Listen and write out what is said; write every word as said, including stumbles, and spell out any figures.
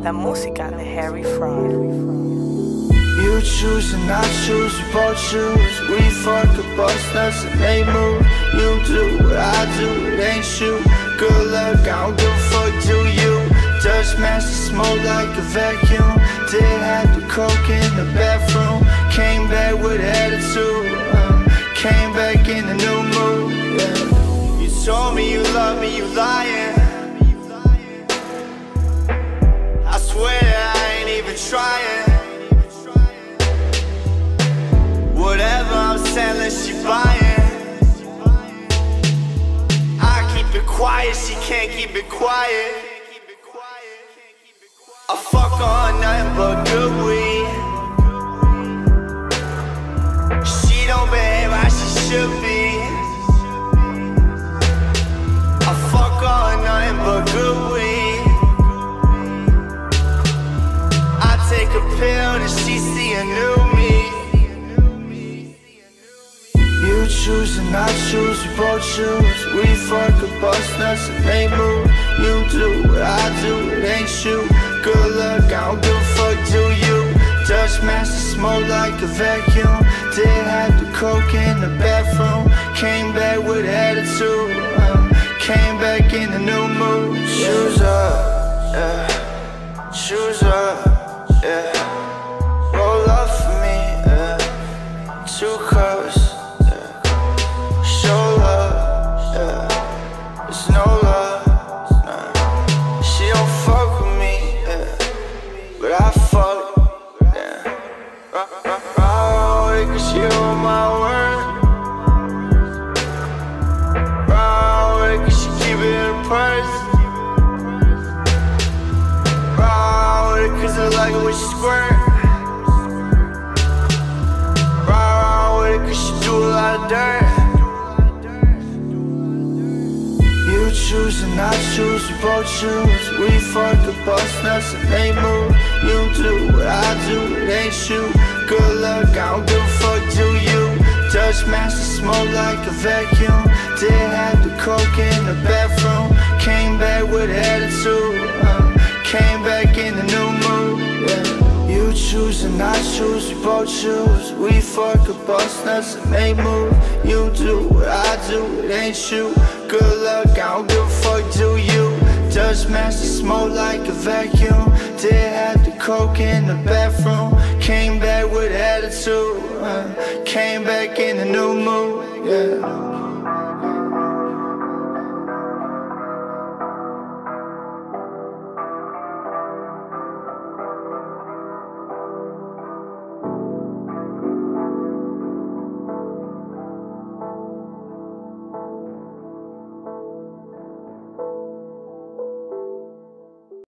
La música de Harry Fraud. You choose and I choose, we both choose. We fuck the bus, that's and they move. You do what I do, it ain't you. Good luck, I don't give a fuck, do you? Dutch master smoke like a vacuum. Did have the coke in the bathroom. Came back with attitude, uh, came back in a new mood, yeah. You told me you love me, you lying. I swear that I ain't even trying. Whatever I'm selling, she buying. I keep it quiet, she can't keep it quiet. I fuck on nothing but good weed. She don't behave how she should be. I fuck on nothing but good weed. I take a pill and she see a new me. You choose and I choose, we both choose. We fuck the bus nuts and they move. You do what I do, it ain't you. Good luck, I don't give a fuck, do you? Dutch master smoke like a vacuum. Did have the coke in the bathroom. Came back with attitude, uh, came back in a new mood. Shoes up, yeah. Shoes up, yeah. Roll up for me, yeah. Two cups. There's no love, nah. She don't fuck with me, yeah. But I fuck, yeah. Ride away cause she on my word. Ride away cause she keep it in her purse. Ride away cause I like it when she squirt. Ride away cause she do a lot of dirt. You choose and I choose, we both choose. We fuck the bus nuts and they move. You do what I do, it ain't you. Good luck, I don't give a fuck, do you? Dutch master smoke like a vacuum. Did have the coke in the bathroom. Came back with attitude, uh, came back in a new mood, yeah. You choose and I choose, we both choose. We fuck the bus nuts and they move. You do what I do, it ain't you. Good luck, I don't give a fuck, do you? Dutch master smoke like a vacuum. Did have the coke in the bathroom. Came back with attitude, uh, came back in a new mood, yeah.